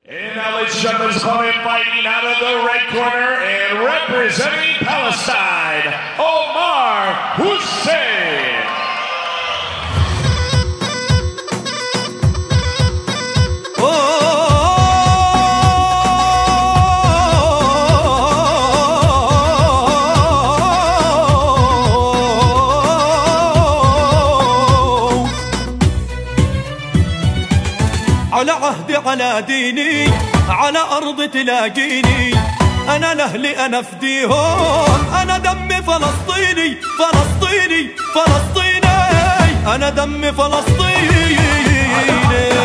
And now, ladies and gentlemen, his opponent fighting out of the red corner and representing Palestine, Omar Hussein. على عهدي على ديني على أرض تلاقيني، أنا لأهلي أنا فديهم، أنا دمي فلسطيني فلسطيني فلسطيني، أنا دمي فلسطيني.